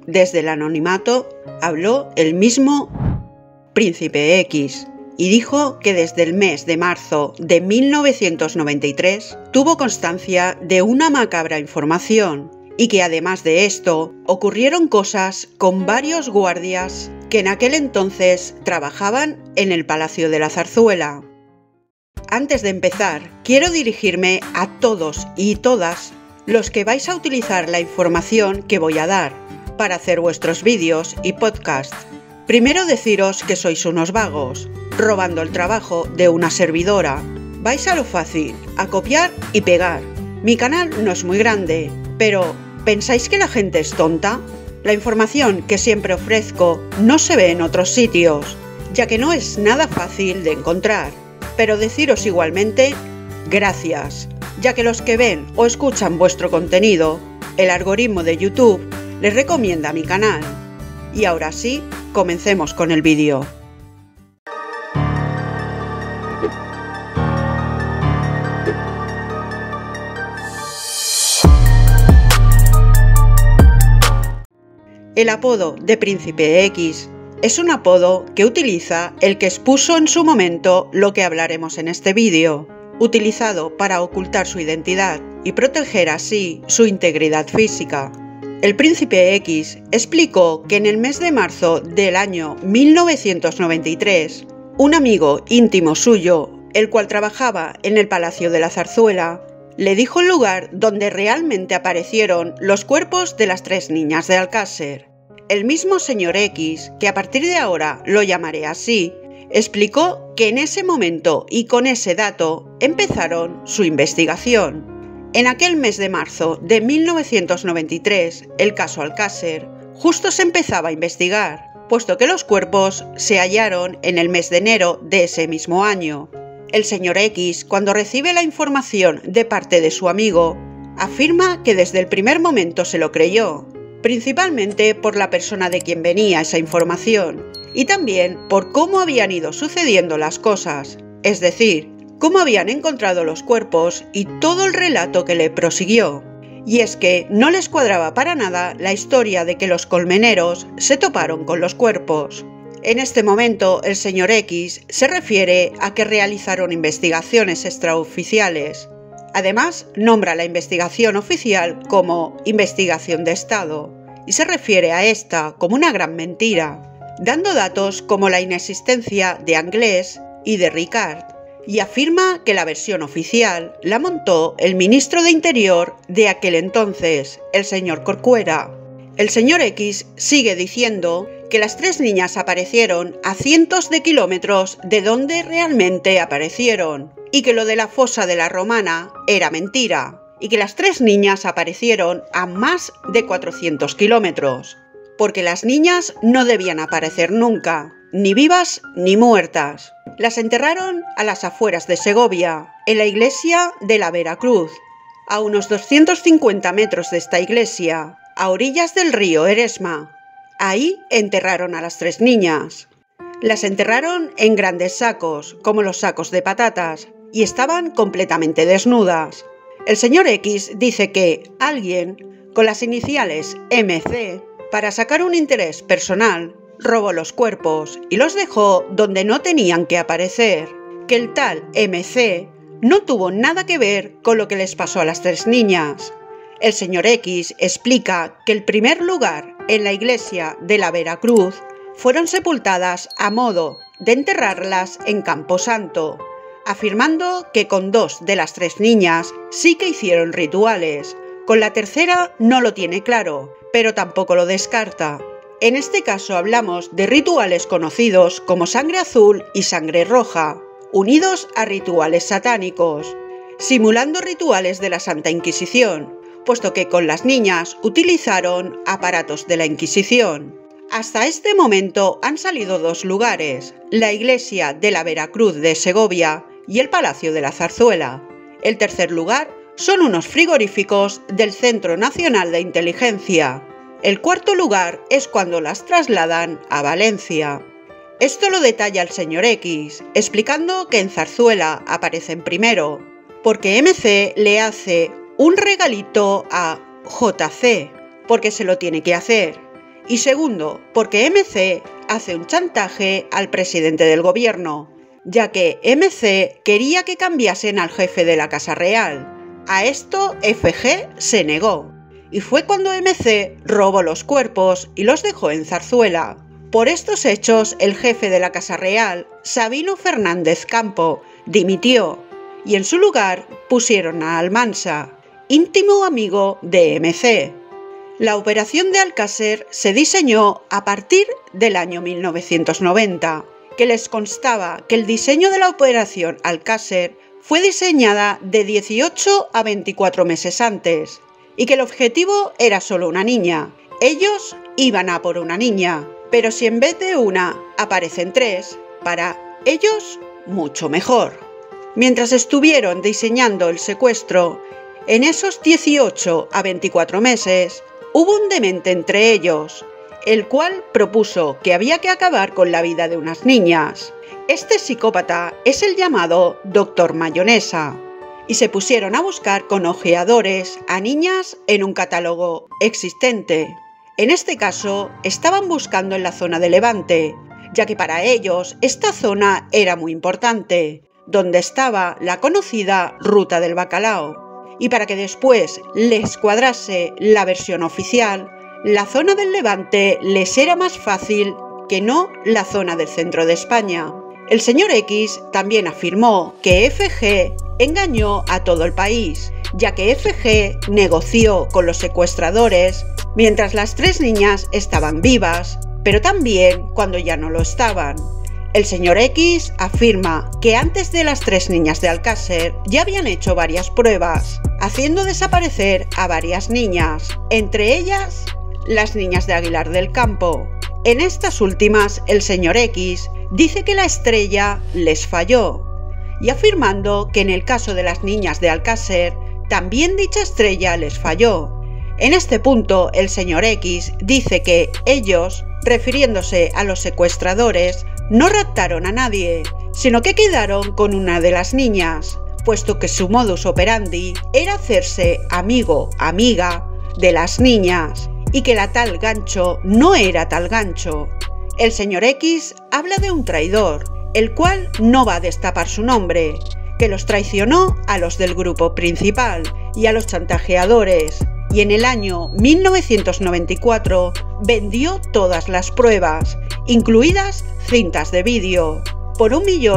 desde el anonimato, habló el mismo Príncipe X y dijo que desde el mes de marzo de 1993 tuvo constancia de una macabra información y que además de esto ocurrieron cosas con varios guardias que en aquel entonces trabajaban en el Palacio de la Zarzuela. Antes de empezar, quiero dirigirme a todos y todas los que vais a utilizar la información que voy a dar para hacer vuestros vídeos y podcasts. Primero deciros que sois unos vagos, robando el trabajo de una servidora. Vais a lo fácil, a copiar y pegar. Mi canal no es muy grande, pero ¿pensáis que la gente es tonta? La información que siempre ofrezco no se ve en otros sitios, ya que no es nada fácil de encontrar. Pero deciros igualmente, gracias, ya que los que ven o escuchan vuestro contenido, el algoritmo de YouTube les recomienda mi canal. Y ahora sí, comencemos con el vídeo. El apodo de Príncipe X es un apodo que utiliza el que expuso en su momento lo que hablaremos en este vídeo, utilizado para ocultar su identidad y proteger así su integridad física. El Príncipe X explicó que en el mes de marzo del año 1993, un amigo íntimo suyo, el cual trabajaba en el Palacio de la Zarzuela, le dijo el lugar donde realmente aparecieron los cuerpos de las 3 niñas de Alcácer. El mismo señor X, que a partir de ahora lo llamaré así, explicó que en ese momento y con ese dato empezaron su investigación. En aquel mes de marzo de 1993, el caso Alcácer justo se empezaba a investigar, puesto que los cuerpos se hallaron en el mes de enero de ese mismo año. El señor X, cuando recibe la información de parte de su amigo, afirma que desde el primer momento se lo creyó, principalmente por la persona de quien venía esa información y también por cómo habían ido sucediendo las cosas, es decir, cómo habían encontrado los cuerpos y todo el relato que le prosiguió. Y es que no les cuadraba para nada la historia de que los colmeneros se toparon con los cuerpos. En este momento, el señor X se refiere a que realizaron investigaciones extraoficiales. Además, nombra la investigación oficial como investigación de Estado y se refiere a esta como una gran mentira, dando datos como la inexistencia de Anglès y de Ricard, y afirma que la versión oficial la montó el ministro de Interior de aquel entonces, el señor Corcuera. El señor X sigue diciendo que las 3 niñas aparecieron a cientos de kilómetros de donde realmente aparecieron, y que lo de la fosa de la Romana era mentira, y que las 3 niñas aparecieron a más de 400 kilómetros, porque las niñas no debían aparecer nunca, ni vivas ni muertas. Las enterraron a las afueras de Segovia, en la iglesia de la Veracruz, a unos 250 metros de esta iglesia, a orillas del río Eresma. Ahí enterraron a las 3 niñas. Las enterraron en grandes sacos, como los sacos de patatas, y estaban completamente desnudas. El señor X dice que alguien, con las iniciales MC, para sacar un interés personal, robó los cuerpos y los dejó donde no tenían que aparecer, que el tal MC no tuvo nada que ver con lo que les pasó a las 3 niñas. El señor X explica que el primer lugar en la iglesia de la Veracruz fueron sepultadas a modo de enterrarlas en Camposanto, afirmando que con 2 de las 3 niñas sí que hicieron rituales. Con la tercera no lo tiene claro, pero tampoco lo descarta. En este caso hablamos de rituales conocidos como sangre azul y sangre roja, unidos a rituales satánicos, simulando rituales de la Santa Inquisición, puesto que con las niñas utilizaron aparatos de la Inquisición. Hasta este momento han salido 2 lugares, la iglesia de la Veracruz de Segovia y el Palacio de la Zarzuela. El tercer lugar son unos frigoríficos del Centro Nacional de Inteligencia. El cuarto lugar es cuando las trasladan a Valencia. Esto lo detalla el señor X, explicando que en Zarzuela aparecen primero, porque MC le hace un regalito a JC, porque se lo tiene que hacer, Y segundo, porque MC hace un chantaje al presidente del gobierno, ya que MC quería que cambiasen al jefe de la Casa Real. A esto FG se negó, y fue cuando MC robó los cuerpos y los dejó en Zarzuela. Por estos hechos, el jefe de la Casa Real, Sabino Fernández Campo, dimitió, y en su lugar pusieron a Almansa, íntimo amigo de MC. La operación de Alcácer se diseñó a partir del año 1990, que les constaba que el diseño de la operación Alcácer fue diseñada de 18 a 24 meses antes, y que el objetivo era solo una niña. Ellos iban a por una niña, pero si en vez de una aparecen 3, para ellos mucho mejor. Mientras estuvieron diseñando el secuestro, en esos 18 a 24 meses, hubo un demente entre ellos, el cual propuso que había que acabar con la vida de unas niñas. Este psicópata es el llamado Dr. Mayonesa, y se pusieron a buscar con ojeadores a niñas en un catálogo existente. En este caso, estaban buscando en la zona de Levante, ya que para ellos esta zona era muy importante, donde estaba la conocida Ruta del Bacalao. Y para que después les cuadrase la versión oficial, la zona del Levante les era más fácil que no la zona del centro de España. El señor X también afirmó que FG engañó a todo el país, ya que FG negoció con los secuestradores mientras las 3 niñas estaban vivas, pero también cuando ya no lo estaban. El señor X afirma que antes de las 3 niñas de Alcácer ya habían hecho varias pruebas, haciendo desaparecer a varias niñas, entre ellas las niñas de Aguilar del Campo. En estas últimas, el señor X dice que la estrella les falló, y afirmando que en el caso de las niñas de Alcácer, también dicha estrella les falló. En este punto, el señor X dice que ellos, refiriéndose a los secuestradores, no raptaron a nadie, sino que quedaron con una de las niñas, puesto que su modus operandi era hacerse amiga de las niñas, y que la tal Gancho no era tal Gancho. El señor X habla de un traidor, el cual no va a destapar su nombre, que los traicionó a los del grupo principal y a los chantajeadores, y en el año 1994 vendió todas las pruebas, incluidas cintas de vídeo, por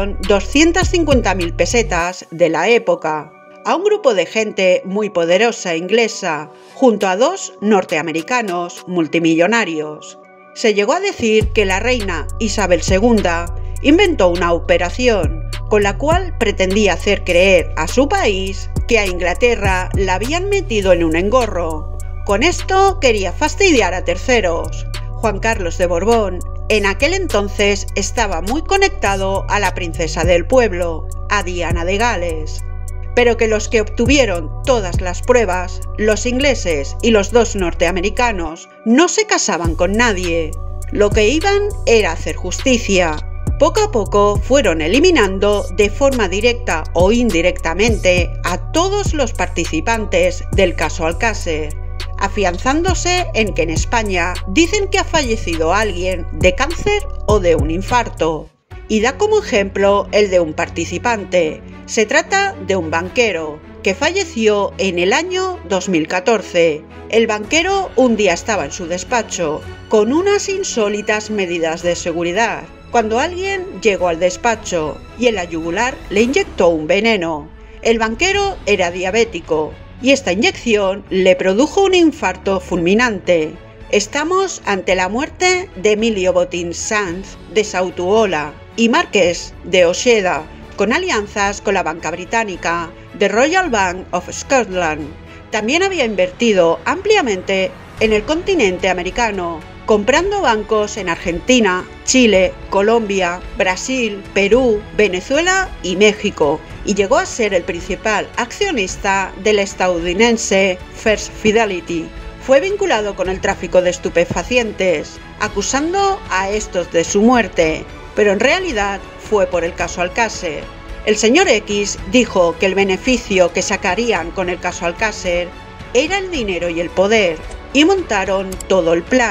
1.250.000 pesetas de la época, a un grupo de gente muy poderosa inglesa, junto a 2 norteamericanos multimillonarios. Se llegó a decir que la reina Isabel II inventó una operación con la cual pretendía hacer creer a su país que a Inglaterra la habían metido en un engorro. Con esto quería fastidiar a terceros. Juan Carlos de Borbón en aquel entonces estaba muy conectado a la princesa del pueblo, a Diana de Gales, pero que los que obtuvieron todas las pruebas, los ingleses y los 2 norteamericanos, no se casaban con nadie. Lo que iban era hacer justicia. Poco a poco fueron eliminando de forma directa o indirectamente a todos los participantes del caso Alcácer, afianzándose en que en España dicen que ha fallecido alguien de cáncer o de un infarto. Y da como ejemplo el de un participante. Se trata de un banquero que falleció en el año 2014. El banquero un día estaba en su despacho con unas insólitas medidas de seguridad, cuando alguien llegó al despacho y en la yugular le inyectó un veneno. El banquero era diabético y esta inyección le produjo un infarto fulminante. Estamos ante la muerte de Emilio Botín Sanz de Sautuola y Marqués de Ojeda, con alianzas con la banca británica, The Royal Bank of Scotland. También había invertido ampliamente en el continente americano, comprando bancos en Argentina, Chile, Colombia, Brasil, Perú, Venezuela y México, y llegó a ser el principal accionista del estadounidense First Fidelity. Fue vinculado con el tráfico de estupefacientes, acusando a estos de su muerte, pero en realidad fue por el caso Alcácer. El señor X dijo que el beneficio que sacarían con el caso Alcácer era el dinero y el poder, y montaron todo el plan.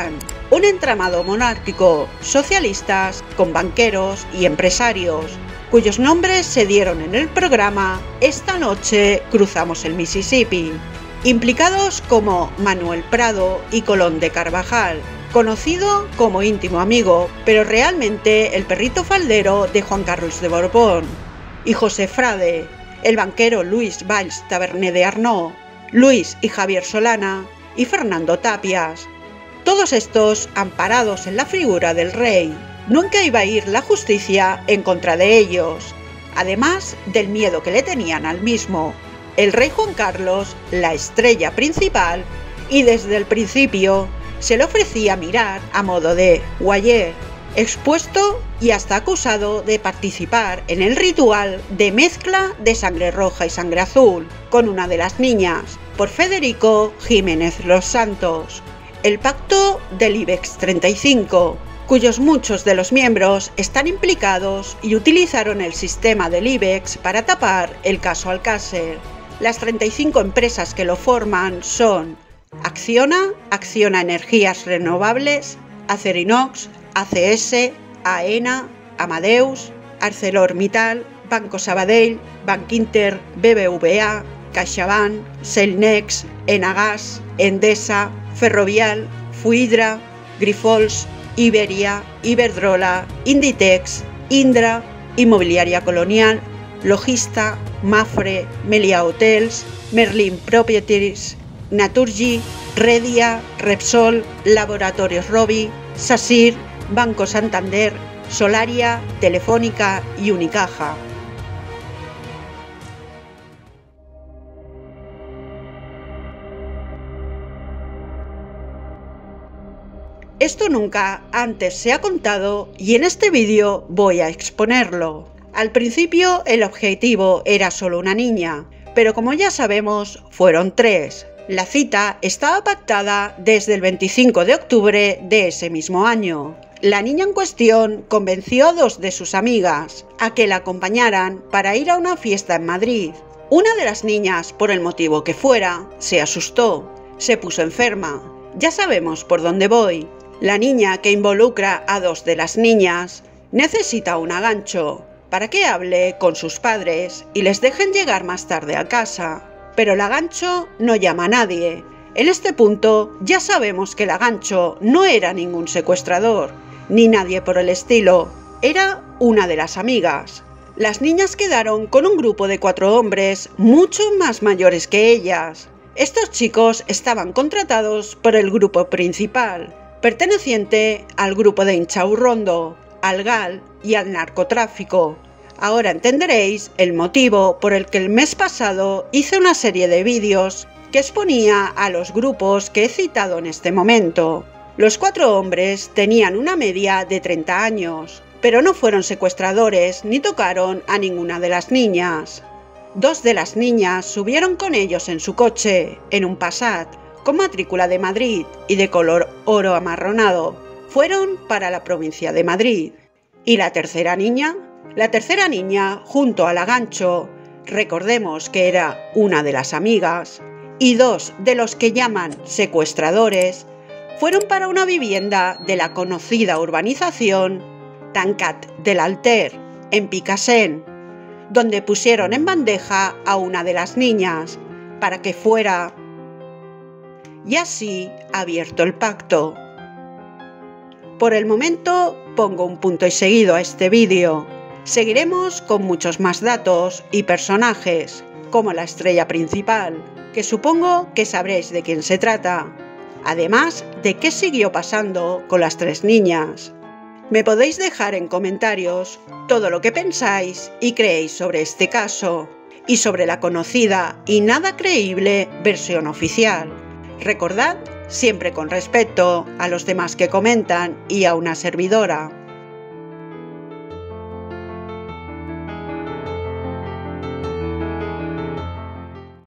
un entramado monárquico, socialistas con banqueros y empresarios, cuyos nombres se dieron en el programa Esta noche cruzamos el Mississippi, implicados como Manuel Prado y Colón de Carvajal, conocido como íntimo amigo, pero realmente el perrito faldero de Juan Carlos de Borbón, y José Frade, el banquero Luis Valls Taberner de Arnault, Luis y Javier Solana y Fernando Tapias. Todos estos amparados en la figura del rey. Nunca iba a ir la justicia en contra de ellos, además del miedo que le tenían al mismo. El rey Juan Carlos, la estrella principal, y desde el principio se le ofrecía mirar a modo de voyeur, expuesto y hasta acusado de participar en el ritual de mezcla de sangre roja y sangre azul con una de las niñas, por Federico Jiménez Los Santos. El pacto del IBEX 35, cuyos muchos de los miembros están implicados y utilizaron el sistema del IBEX para tapar el caso Alcácer. Las 35 empresas que lo forman son Acciona Energías Renovables, Acerinox, ACS, AENA, Amadeus, ArcelorMittal, Banco Sabadell, Bankinter, BBVA, CaixaBank, Cellnex, Enagas, Endesa, Ferrovial, Fluidra, Grifols, Iberia, Iberdrola, Inditex, Indra, Inmobiliaria Colonial, Logista, Mafre, Meliá Hotels, Merlin Properties, Naturgy, Redia, Repsol, Laboratorios Rovi, Sasir, Banco Santander, Solaria, Telefónica y Unicaja. Esto nunca antes se ha contado y en este vídeo voy a exponerlo. Al principio el objetivo era solo una niña, pero como ya sabemos, fueron 3. La cita estaba pactada desde el 25 de octubre de ese mismo año. La niña en cuestión convenció a 2 de sus amigas a que la acompañaran para ir a una fiesta en Madrid. Una de las niñas, por el motivo que fuera, se asustó, se puso enferma. Ya sabemos por dónde voy. La niña que involucra a 2 de las niñas necesita un agancho para que hable con sus padres y les dejen llegar más tarde a casa. Pero el agancho no llama a nadie. En este punto ya sabemos que el agancho no era ningún secuestrador, ni nadie por el estilo. Era una de las amigas. Las niñas quedaron con un grupo de 4 hombres mucho más mayores que ellas. Estos chicos estaban contratados por el grupo principal, perteneciente al grupo de Inchaurrondo, al GAL y al narcotráfico. Ahora entenderéis el motivo por el que el mes pasado hice una serie de vídeos que exponía a los grupos que he citado en este momento. Los 4 hombres tenían una media de 30 años, pero no fueron secuestradores ni tocaron a ninguna de las niñas. 2 de las niñas subieron con ellos en su coche, en un Passat, con matrícula de Madrid y de color oro amarronado. Fueron para la provincia de Madrid. ¿Y la tercera niña? La tercera niña, junto al agancho, recordemos que era una de las amigas, y 2 de los que llaman secuestradores, fueron para una vivienda de la conocida urbanización Tancat del Alter, en Picassent, donde pusieron en bandeja a una de las niñas para que fuera, y así abierto el pacto. Por el momento pongo un punto y seguido a este vídeo. Seguiremos con muchos más datos y personajes, como la estrella principal, que supongo que sabréis de quién se trata, además de qué siguió pasando con las 3 niñas. Me podéis dejar en comentarios todo lo que pensáis y creéis sobre este caso, y sobre la conocida y nada creíble versión oficial. Recordad, siempre con respeto a los demás que comentan y a una servidora.